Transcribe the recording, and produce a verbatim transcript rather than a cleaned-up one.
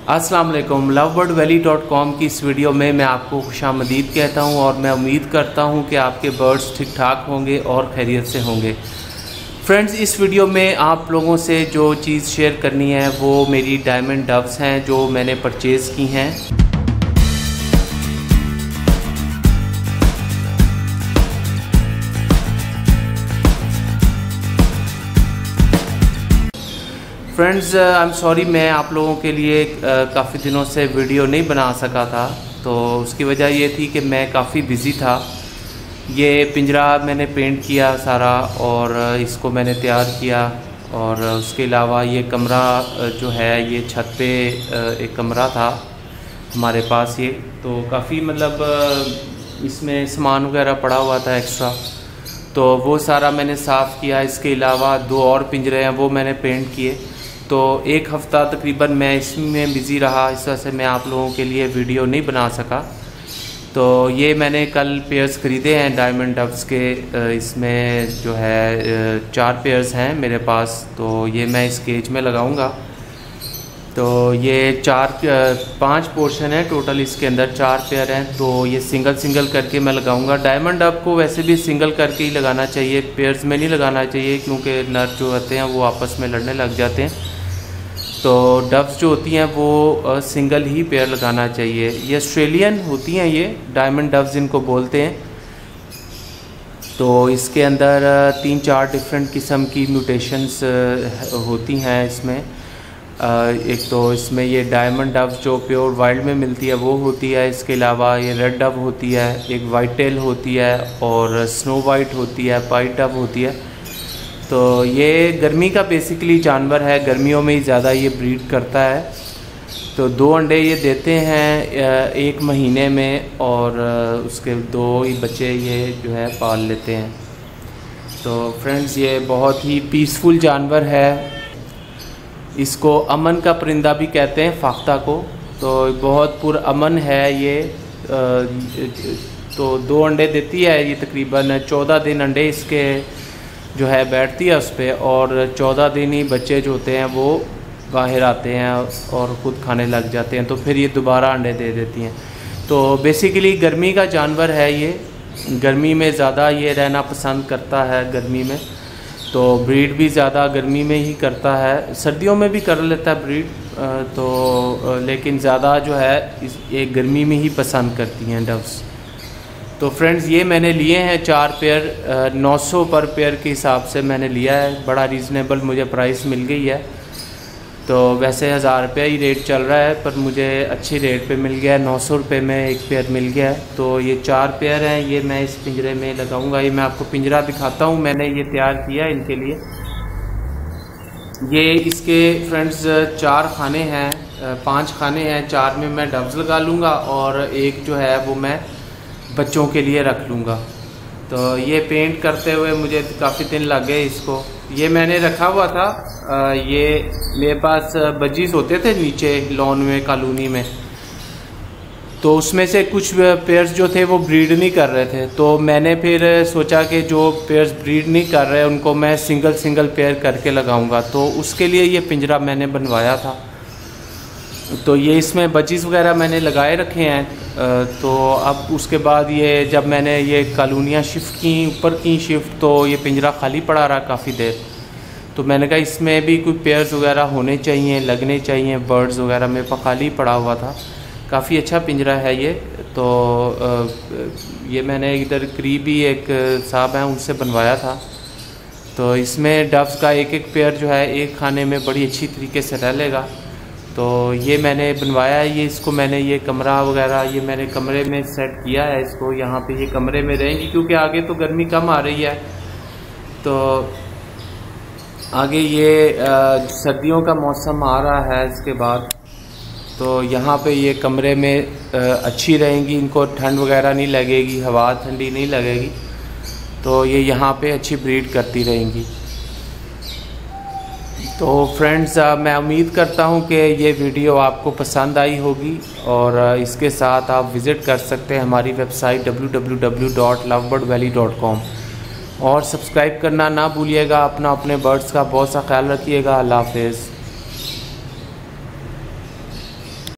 अस्सलाम वालेकुम। Lovebird valley dot com की इस वीडियो में मैं आपको खुशामदीद कहता हूं और मैं उम्मीद करता हूं कि आपके बर्ड्स ठीक ठाक होंगे और खैरियत से होंगे। फ्रेंड्स, इस वीडियो में आप लोगों से जो चीज़ शेयर करनी है वो मेरी डायमंड डव्स हैं जो मैंने परचेज़ की हैं। फ्रेंड्स, आई एम सॉरी, मैं आप लोगों के लिए काफ़ी दिनों से वीडियो नहीं बना सका था। तो उसकी वजह ये थी कि मैं काफ़ी बिज़ी था। ये पिंजरा मैंने पेंट किया सारा और इसको मैंने तैयार किया, और उसके अलावा ये कमरा जो है ये छत पे एक कमरा था हमारे पास। ये तो काफ़ी मतलब इसमें सामान वगैरह पड़ा हुआ था एक्स्ट्रा, तो वो सारा मैंने साफ़ किया। इसके अलावा दो और पिंजरे हैं वो मैंने पेंट किए। तो एक हफ़्ता तकरीबन मैं इसमें बिज़ी रहा, इस वजह से मैं आप लोगों के लिए वीडियो नहीं बना सका। तो ये मैंने कल पेयर्स ख़रीदे हैं डायमंड डव्स के। इसमें जो है चार पेयर्स हैं मेरे पास, तो ये मैं इस केज में लगाऊंगा। तो ये चार पांच पोर्शन है टोटल, इसके अंदर चार पेयर हैं। तो ये सिंगल सिंगल करके मैं लगाऊंगा। डायमंड डव को वैसे भी सिंगल करके ही लगाना चाहिए, पेयर्स में नहीं लगाना चाहिए, क्योंकि नर जो होते हैं वो आपस में लड़ने लग जाते हैं। तो डव्स जो होती हैं वो सिंगल ही पेयर लगाना चाहिए। ये ऑस्ट्रेलियन होती हैं, ये डायमंड डव्स इनको बोलते हैं। तो इसके अंदर तीन चार डिफरेंट किस्म की म्यूटेशंस होती हैं इसमें। एक तो इसमें ये डायमंड डव जो प्योर वाइल्ड में मिलती है वो होती है। इसके अलावा ये रेड डव होती है, एक वाइट टेल होती है, और स्नो वाइट होती है, पाइट डव होती है। तो ये गर्मी का बेसिकली जानवर है, गर्मियों में ही ज़्यादा ये ब्रीड करता है। तो दो अंडे ये देते हैं एक महीने में, और उसके दो ही बच्चे ये जो है पाल लेते हैं। तो फ्रेंड्स, ये बहुत ही पीसफुल जानवर है। इसको अमन का परिंदा भी कहते हैं, फाख्ता को। तो बहुत पुरअमन है ये। तो दो अंडे देती है ये, तकरीबन चौदह दिन अंडे इसके जो है बैठती है उस पर, और चौदह दिन ही बच्चे जो होते हैं वो बाहर आते हैं और ख़ुद खाने लग जाते हैं। तो फिर ये दोबारा अंडे दे देती हैं। तो बेसिकली गर्मी का जानवर है ये, गर्मी में ज़्यादा ये रहना पसंद करता है गर्मी में। तो ब्रीड भी ज़्यादा गर्मी में ही करता है, सर्दियों में भी कर लेता है ब्रीड, तो लेकिन ज़्यादा जो है इस ये गर्मी में ही पसंद करती हैं डव्स। तो फ्रेंड्स, ये मैंने लिए हैं चार पेयर, नौ सौ पर पेयर के हिसाब से मैंने लिया है। बड़ा रीज़नेबल मुझे प्राइस मिल गई है। तो वैसे हज़ार रुपया ही रेट चल रहा है, पर मुझे अच्छी रेट पे मिल गया है, नौ सौ रुपये में एक पेयर मिल गया है। तो ये चार पेयर हैं, ये मैं इस पिंजरे में लगाऊंगा। ये मैं आपको पिंजरा दिखाता हूँ, मैंने ये तैयार किया है इनके लिए। ये इसके फ्रेंड्स चार खाने हैं, पांच खाने हैं, चार में मैं डव्स लगा लूँगा और एक जो है वो मैं बच्चों के लिए रख लूँगा। तो ये पेंट करते हुए मुझे काफ़ी दिन लग गए इसको। ये मैंने रखा हुआ था, आ, ये मेरे पास बजीज होते थे नीचे लॉन में, कॉलोनी में। तो उसमें से कुछ पेयर्स जो थे वो ब्रीड नहीं कर रहे थे। तो मैंने फिर सोचा कि जो पेयर्स ब्रीड नहीं कर रहे उनको मैं सिंगल सिंगल पेयर करके लगाऊंगा। तो उसके लिए ये पिंजरा मैंने बनवाया था। तो ये इसमें बजीज वगैरह मैंने लगाए रखे हैं। तो अब उसके बाद ये जब मैंने ये कॉलोनियाँ शिफ्ट की, ऊपर की शिफ्ट, तो ये पिंजरा खाली पड़ा रहा काफ़ी देर। तो मैंने कहा इसमें भी कोई पेयर्स वगैरह होने चाहिए, लगने चाहिए, बर्ड्स वगैरह मेरे पास खाली पड़ा हुआ था। काफ़ी अच्छा पिंजरा है ये। तो ये मैंने इधर करीबी एक साहब हैं उनसे बनवाया था। तो इसमें डव्स का एक एक पेयर जो है एक खाने में बड़ी अच्छी तरीके से रह लेगा। तो ये मैंने बनवाया है। ये इसको मैंने ये कमरा वगैरह ये मैंने कमरे में सेट किया है इसको। यहाँ पे ये कमरे में रहेंगी क्योंकि आगे तो गर्मी कम आ रही है। तो आगे ये आ, सर्दियों का मौसम आ रहा है इसके बाद। तो यहाँ पे ये कमरे में आ, अच्छी रहेंगी, इनको ठंड वगैरह नहीं लगेगी, हवा ठंडी नहीं लगेगी। तो ये यहाँ पे अच्छी ब्रीड करती रहेंगी। तो फ्रेंड्स, मैं उम्मीद करता हूँ कि ये वीडियो आपको पसंद आई होगी, और इसके साथ आप विज़िट कर सकते हैं हमारी website W W W dot lovebird valley dot com, और सब्सक्राइब करना ना भूलिएगा। अपना अपने बर्ड्स का बहुत सा ख्याल रखिएगा। अल्लाह हाफ़िज़।